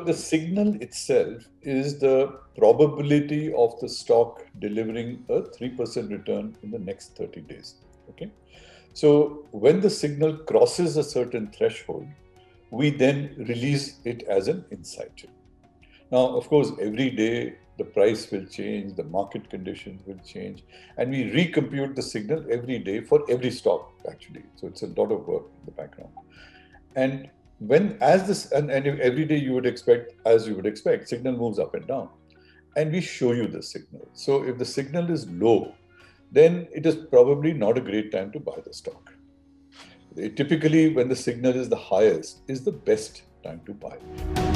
the signal itself is the probability of the stock delivering a 3% return in the next 30 days. Okay. So when the signal crosses a certain threshold, we then release it as an insight. Now, of course, every day the price will change, the market conditions will change, and we recompute the signal every day for every stock, actually. So it's a lot of work in the background. And every day you would expect, as you would expect, signal moves up and down. And we show you the signal. So if the signal is low, then it is probably not a great time to buy the stock. Typically, when the signal is the highest, is the best time to buy.